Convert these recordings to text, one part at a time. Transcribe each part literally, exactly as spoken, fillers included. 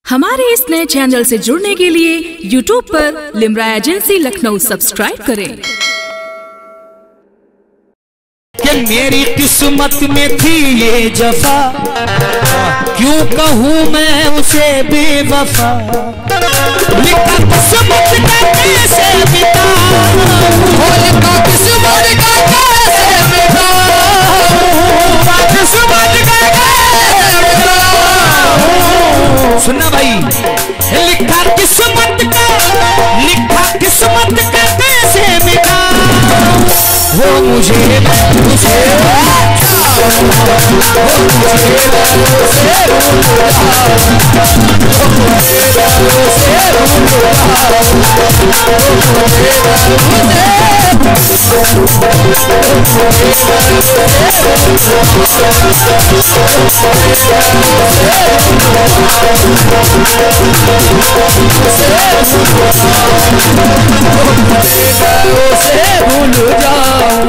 हमारे इस नए चैनल से जुड़ने के लिए यूट्यूब पर लिमरा एजेंसी लखनऊ सब्सक्राइब करें। कि मेरी किस्मत में थी ये जफा, क्यों कहूँ मैं उसे बेवफा। लिखा किस्मत का कैसे बिताऊं, लिखा किस्मत का कैसे बिताऊं, किस्मत का कैसे बिताऊं। सुनना भाई, लिखा किस्मत का, लिखा किस्मत का कैसे मिटाऊं। वो मुझे मुझे भूल जाऊं।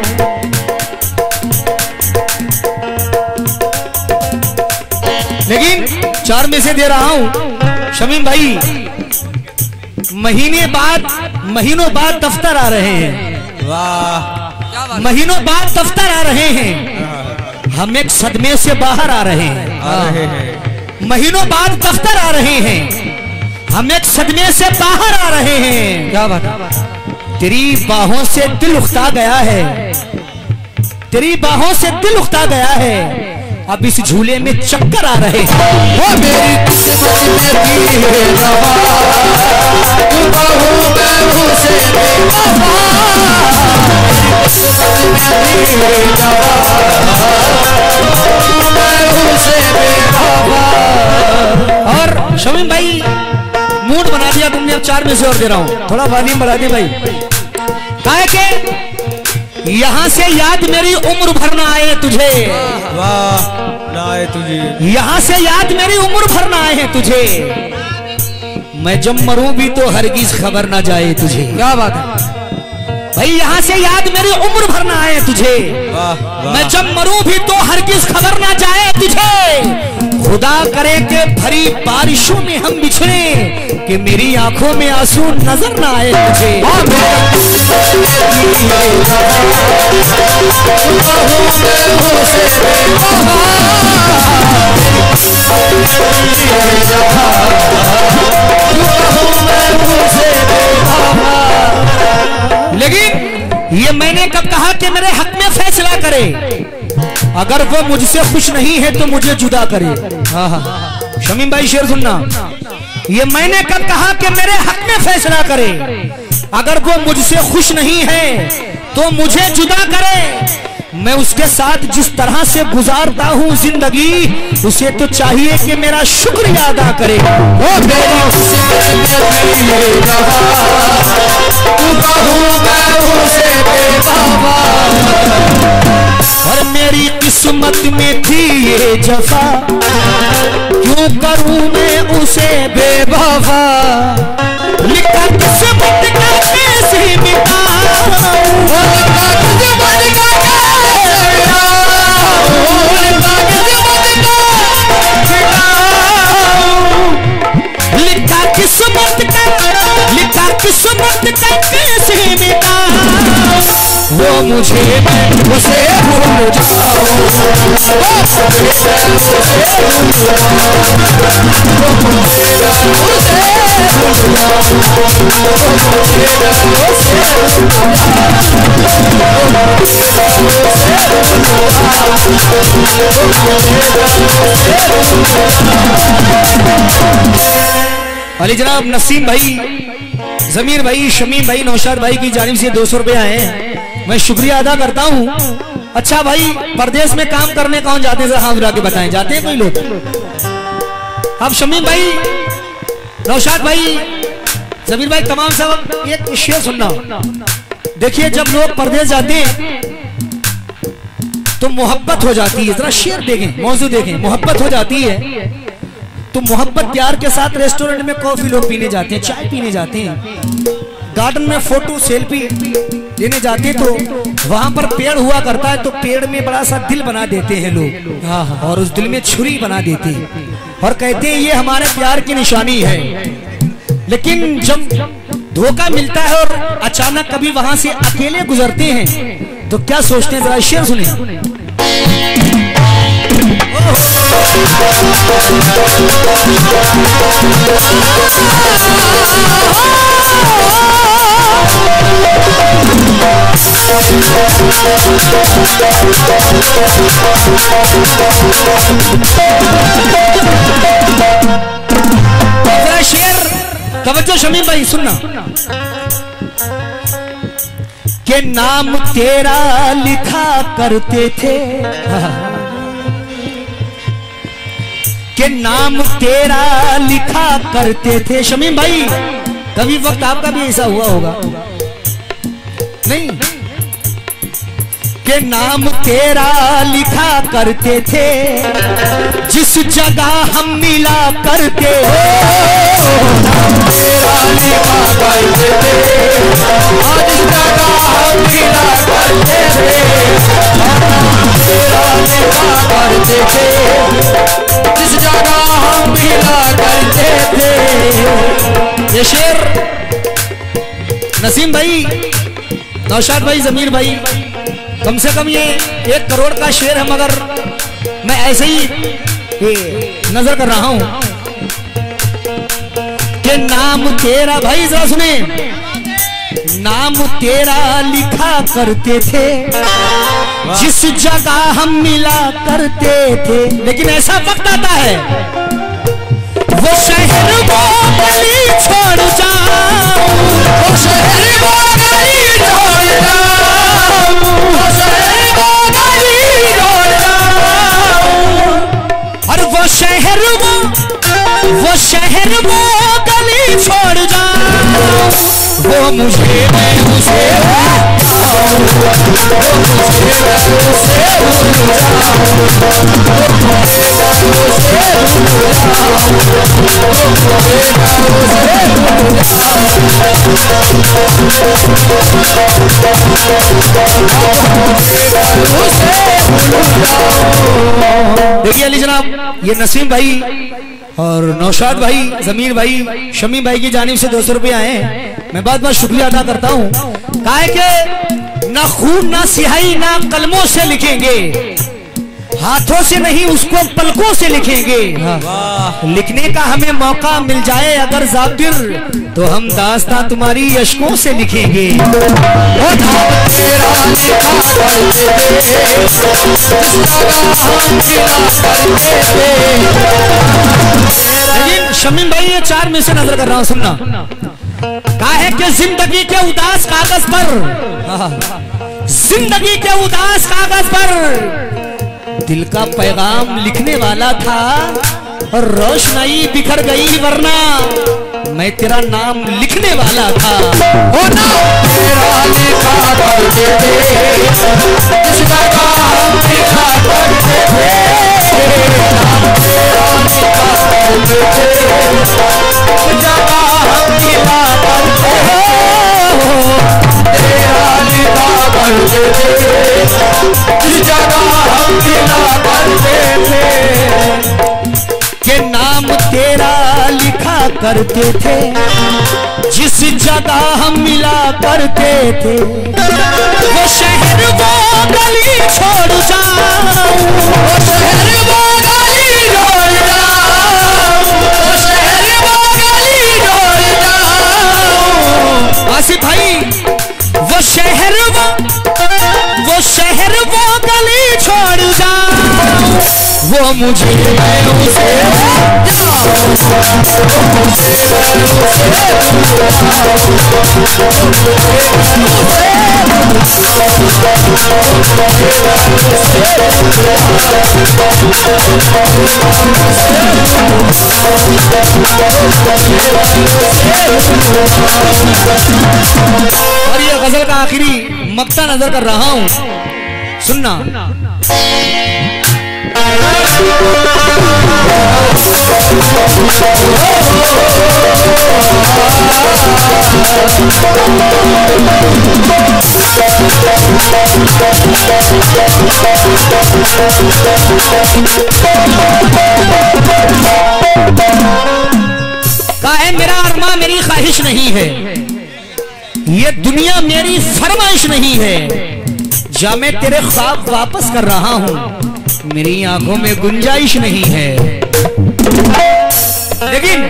लेकिन चार में से दे रहा हूं शमीम भाई, महीने बाद महीनों बाद दफ्तर आ रहे हैं। वाह, महीनों बाद दफ्तर आ रहे हैं। हम एक सदमे से बाहर आ रहे हैं, आ रहे हैं। महीनों बाद दफ्तर आ रहे हैं, हम एक सदमे से बाहर आ रहे हैं। क्या बात है। तेरी बाहों से दिल उखता गया है, तेरी बाहों से दिल उखता गया है। अब इस झूले में चक्कर आ रहे हैं। वो मेरी किस्मत में थी रवा, तू कहूँ मैं उसे बेवफा। किस्मत में थी रवा, मैं उसे बेवफा। और शमीम भाई, मूड बना दिया तुमने। अब चार में से और दे रहा हूं, थोड़ा वॉल्यूम बढ़ा दे भाई। काहे के यहाँ से याद मेरी उम्र भर ना आए तुझे। वाह, ना आए तुझे। यहाँ से याद मेरी उम्र भर ना आए तुझे। मैं जब मरूं भी तो हरगिज खबर ना जाए तुझे। क्या बात है भाई, यहाँ से याद मेरी उम्र भर ना आए तुझे। वाह, वाह। मैं जब मरूं भी तो हरगिज खबर ना जाए तुझे। खुदा करे के भरी बारिशों में हम बिछड़े, कि मेरी आंखों में आंसू नजर ना आए तुझे। लेकिन ये मैंने कब कहा कि मेरे हक में फैसला करे। अगर वो मुझसे खुश नहीं है तो मुझे जुदा करे। हाँ हाँ शमीम भाई, शेर सुनना। ये मैंने कब कहा कि मेरे हक में फैसला करे। अगर वो मुझसे खुश नहीं है तो मुझे जुदा करे। मैं उसके साथ जिस तरह से गुजारता हूँ जिंदगी, उसे तो चाहिए कि मेरा शुक्रिया अदा करे। वो मेरी और मेरी किस्मत में थी ये जफा, क्यों करूं मैं उसे बेवफा। लिखा किस्मत का कैसे मिटाऊं, लिखा किस्मत का कैसे मिटाऊं, लिखा किस्मत का, लिखा किस्मत का कैसे मिटाऊं। वो मुझे मैं उसे भूल जाऊं, अली जनाब नसीम भाई, जमीर भाई, शमीम भाई, नौशाद भाई की जानिब से दो सौ रुपये आए हैं। मैं शुक्रिया अदा करता हूँ। अच्छा भाई, परदेश में काम करने कौन जाते हैं, हाँ बुला के बताएं, जाते हैं कोई लोग? अब शमीम भाई, नौशाद भाई, जमीर भाई, तमाम सब एक शेर सुनना। देखिए, जब लोग परदेश जाते हैं तो मोहब्बत हो जाती है। जरा शेर देखें, मौजूद देखें, मोहब्बत हो जाती है। तो मोहब्बत प्यार के साथ रेस्टोरेंट में कॉफी लोग पीने जाते हैं, चाय पीने जाते हैं, गार्डन में फोटो सेल्फी लेने जाते तो वहां पर पेड़ हुआ करता है, तो पेड़ में बड़ा सा दिल बना देते हैं लोग, और उस दिल में छुरी बना देते हैं। और कहते हैं ये हमारे प्यार की निशानी है। लेकिन जब धोखा मिलता है और अचानक कभी वहां से अकेले गुजरते हैं तो क्या सोचते हैं, जरा शेर सुने। जरा शेर तवज्जो शमीम भाई सुनना। के नाम तेरा लिखा करते थे, के नाम तेरा लिखा करते थे। शमीम भाई कभी वक्त आपका भी ऐसा हुआ होगा नहीं? के नाम तेरा लिखा करते थे, जिस जगह हम मिला करते तेरा लिखा करते थे, जिस जगह हम मिला करते थे तेरा लिखा करते थे, जिस जगह हम मिला करते थे। ये शेर नसीम भाई, नौशाद भाई, जमीर भाई, कम से कम ये एक करोड़ का शेर है, मगर मैं ऐसे ही नजर कर रहा हूं। के नाम तेरा, भाई जरा सुने, नाम तेरा लिखा करते थे, जिस जगह हम मिला करते थे। लेकिन ऐसा वक्त आता है वो शहर वो गली छोड़ जाऊं, वो शहर वो गली छोड़ जाऊं, वो शहर वो गली छोड़ जाऊं, और वो शहर वो वो शहर वो गली छोड़ जाऊं, वो मुझे मैं उसे वो मुझे मैं उसे भूल जाऊं, देखिए अली जनाब, ये नसीम भाई और नौशाद भाई, जमीर भाई, शमी भाई की जानिब से दो सौ रुपये आए हैं। मैं बहुत बहुत शुक्रिया अदा करता हूँ। कहा है कि ना खून ना सिहाई ना कलमों से लिखेंगे, हाथों से नहीं उसको पलकों से लिखेंगे। हाँ। लिखने का हमें मौका मिल जाए अगर जाबिर, तो हम दास्तां तुम्हारी अश्कों से लिखेंगे। लेकिन शमीम भाई ये चार में से नजर कर रहा हूं, सुनना। कहा है कि जिंदगी के उदास कागज पर, जिंदगी के उदास कागज पर दिल का पैगाम लिखने वाला था, और रोशनाई बिखर गई वरना मैं तेरा नाम लिखने वाला था। हो ना तेरा लिखा करते थे, जिस जगह हम लिखा करते थे, तेरा लिखा करते थे, जिस जगह हम लिखा करते थे, तेरा लिखा करते थे, जिस जगह हम लिखा करते थे। के नाम तेरा लिखा करते थे, जिस जगह हम मिला करते थे, वो शहर वो गली छोड़ जाऊं, वो शहर वो गली छोड़ जाऊं, वो शहर वो गली छोड़ जाऊं। आसिफ भाई, वो शहर वो वो शहर वो गली छोड़ जाऊं, वो मुझे मैं उसे और ये गजल का आखिरी मक्ता नजर कर रहा हूं, सुनना। काहे मेरा अरमा मेरी ख्वाहिश नहीं है, ये दुनिया मेरी फरमाइश नहीं है। जा मैं तेरे ख्वाब वापस कर रहा हूं, मेरी आंखों में गुंजाइश नहीं है। लेकिन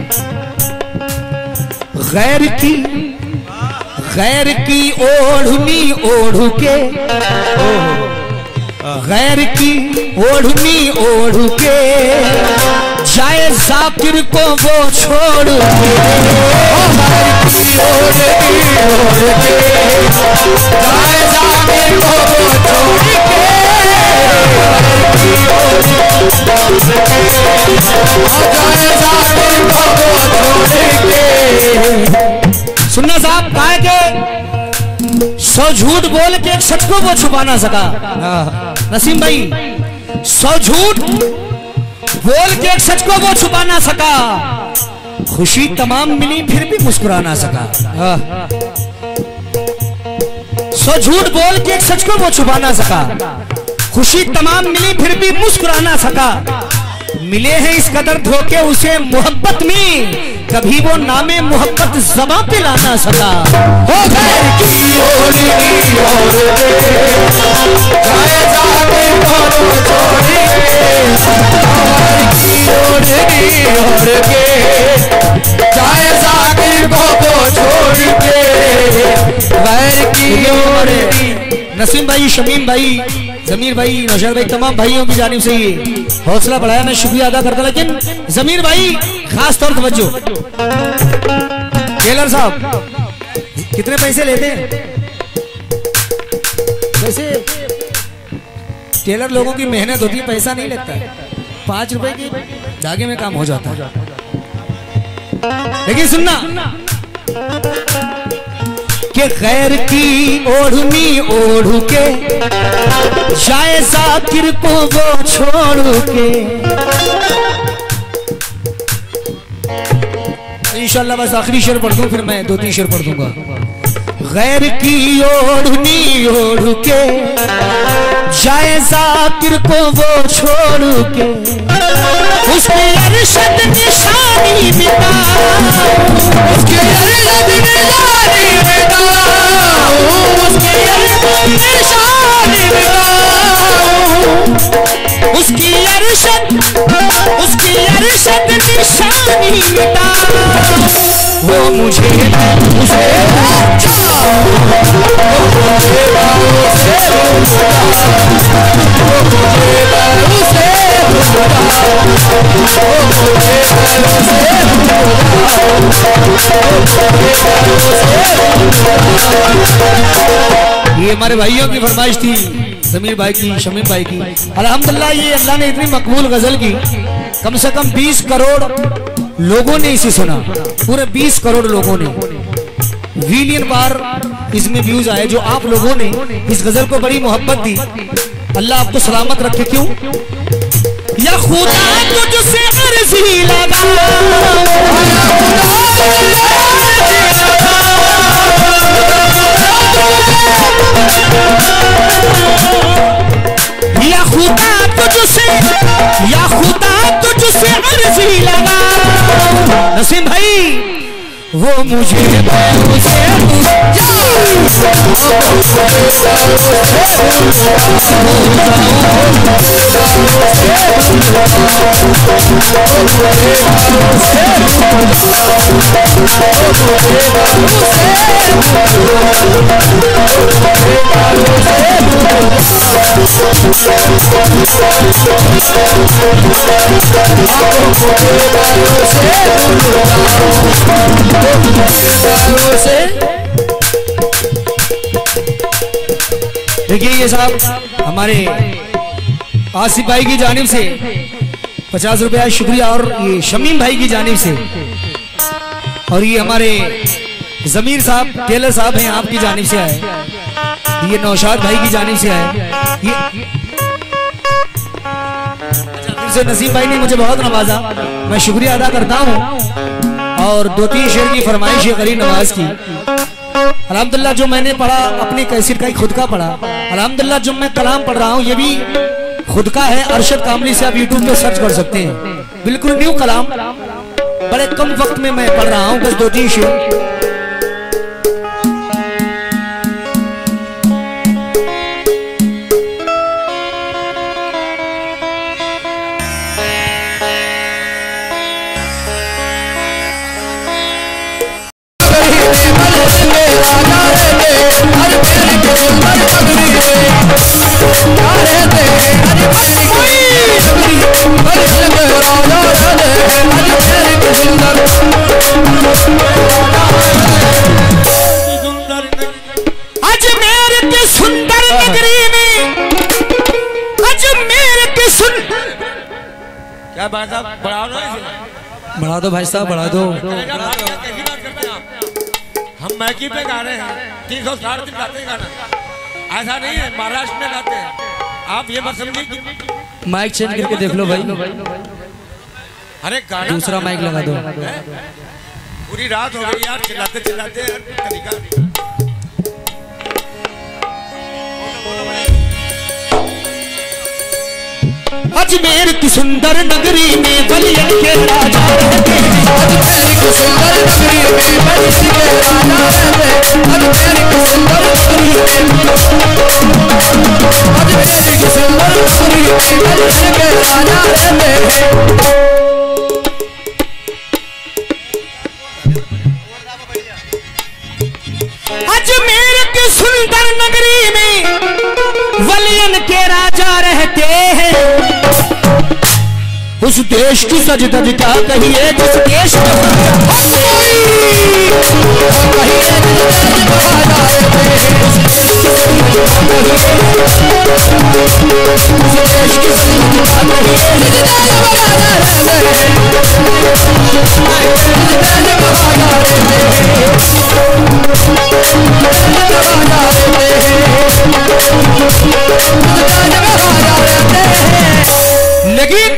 गैर की गैर की ओढ़नी ओढ़ के, गैर की ओढ़नी ओढ़ के जाए जाकिर को वो छोड़ के, गैर की ओढ़नी ओढ़ के जाए जाकिर को वो छोड़ के, गैर की ओढ़नी जाए जाकिर को वो छोड़ के। सुनना साहब, कहा के सौ झूठ बोल के एक सच को वो छुपा ना सका। नसीम भाई, सौ झूठ बोल के एक सच को वो छुपा ना सका, खुशी तमाम मिली फिर भी मुस्कुरा ना सका। सौ झूठ बोल के एक सच को वो छुपा ना सका, खुशी तमाम मिली फिर भी मुस्कुरा ना सका। मिले हैं इस कदर धोखे उसे मोहब्बत में, कभी वो नामे मोहब्बत ज़बां पे ला ना सका। हो गैर की ओढ़नी ओढ़ के जाए जाकिर को वो छोड़ के, गैर की ओढ़नी ओढ़ के जाए जाकिर को वो छोड़ के, गैर की ओढ़नी। नसीम भाई, शमीम भाई, जमीर भाई, नौशाद भाई, तमाम भाइयों की जानिब से ये हौसला बढ़ाया, मैं शुक्रिया अदा करता। लेकिन जमीर भाई खास तौर तवज्जो, टेलर साहब कितने पैसे लेते हैं? वैसे टेलर लोगों की मेहनत होती है, पैसा नहीं लगता है, पांच रुपए की धागे में काम हो जाता है। लेकिन सुनना कि गैर की ओढ़नी ओढ़ के जाए जाकिर को वो छोड़ के। इंशाल्लाह बस आखिरी शेर पढ़ दूं, फिर मैं दो तीन शेर पढ़ दूंगा। गैर की ओढ़नी ओढ़ के जाए जाकिर को वो छोड़ के, उसके अरशद निशानी मिटा, उसके अरशद निशानी मिटा, उसके अरशद निशानी मिटा, उसकी अरशद उसकी अरशद निशानी मिटा, वो मुझे उसे ये हमारे भाइयों की फरमाइश थी, जमीर भाई की, शमीम भाई की। अल्हम्दुलिल्लाह ये अल्लाह ने इतनी मकबूल गजल की, कम से कम बीस करोड़ लोगों ने इसे सुना, पूरे बीस करोड़ लोगों ने, बिलियन बार इसमें व्यूज आए। जो आप लोगों ने इस गजल को बड़ी मोहब्बत दी, अल्लाह आपको सलामत रखे। क्यों? या खुदा तुझसे अर्जी लगा, या खुदा तुझसे या खुदा तुझसे अर्जी लगा। नसीम भाई वो मुझे उसे देखिए ये साहब हमारे आसिफ भाई की जानिब से पचास रुपया शुक्रिया, और ये शमीम भाई की जानिब से, और ये हमारे जमीर साहब टेलर साहब हैं आपकी जानिब से आए, ये नौशाद भाई की जानिब से आए, ये से नसीम भाई ने मुझे बहुत नवाजा, मैं शुक्रिया अदा करता हूँ। और दो तीन शेर की फरमाइश है गरीब नवाज की। अल्हम्दुलिल्लाह जो मैंने पढ़ा अपनी कैसेट का ही खुद का पढ़ा, अल्हम्दुलिल्लाह जो मैं कलाम पढ़ रहा हूँ ये भी खुद का है, अरशद कामली से आप यूट्यूब पे सर्च कर सकते हैं। बिल्कुल न्यू कलाम, बड़े कम वक्त में मैं पढ़ रहा हूँ, बस दो तीन शेर। बढ़ा दो भाई साहब, बढ़ा दो। हम मैकी पे गा रहे हैं, तीन सौ साठ दिन गाते हैं गाना, ऐसा नहीं है महाराष्ट्र में गाते हैं। आप ये मत समझिए कि माइक चेंज करके देख लो भाई। अरे गाना दूसरा माइक लगा दो। पूरी रात हो गई यार, चिल्लाते चिल्लाते तरीका। अजमेर की सुंदर नगरी में बलिया के राजा रहते हैं। अजमेर की सुंदर नगरी में बलिया के राजा रहते हैं। अजमेर की सुंदर नगरी में अजमेर की सुंदर नगरी में बलिया के राजा रहते हैं। अजमेर की सुंदर नगरी में वलियन के राजा रहते हैं। उस देश की सज धज क्या कहिए, जिस देश लेकिन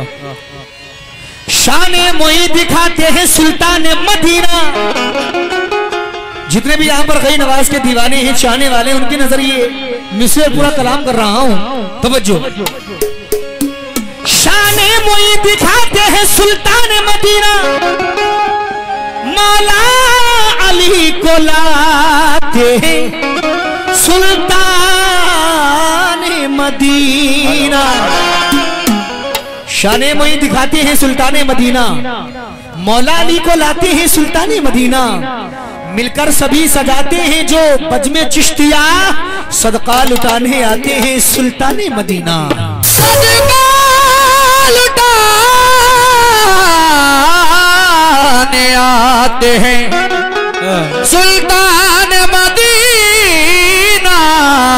शाने मोई दिखाते हैं सुल्तान मदीना। जितने भी यहाँ पर कई नवाज के दीवाने हैं, चाहने वाले, उनके नजरिए मिसरे पूरा कलाम कर रहा हूं, तवज्जो। शाने मोई दिखाते हैं सुल्तान मदीना, मौला अली को लाते हैं सुल्तान मदीना। शाने मोई दिखाते हैं सुल्तान मदीना, मौला अली को लाते हैं सुल्तान मदीना। मिलकर सभी सजाते हैं जो बजमे चिश्तिया, सदका लुटाने आते हैं सुल्तान मदीना। सदका लुटाने आते हैं सुल्तान मदीना।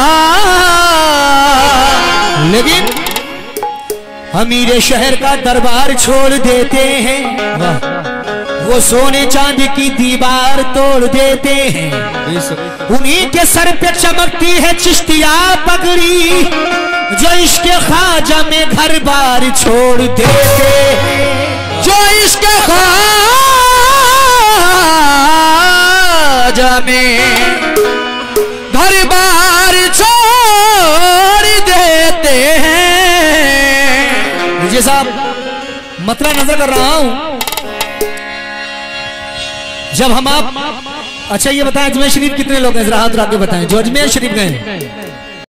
लेकिन अमीर शहर का दरबार छोड़ देते हैं, वो सोने चांदी की दीवार तोड़ देते हैं। उन्हीं के सर पे चमकती है चिश्तिया पगड़ी, जो इश्क ख्वाजा में घर बार छोड़ देते हैं। जो इश्क ख्वाजा में घर बार छोड़ देते हैं। जी साहब, मतला नजर कर रहा हूं। जब हम आप अच्छा ये बताएं, अजमेर शरीफ कितने लोग हैं, जरा हाथ रख के बताएं जो अजमेर शरीफ गए।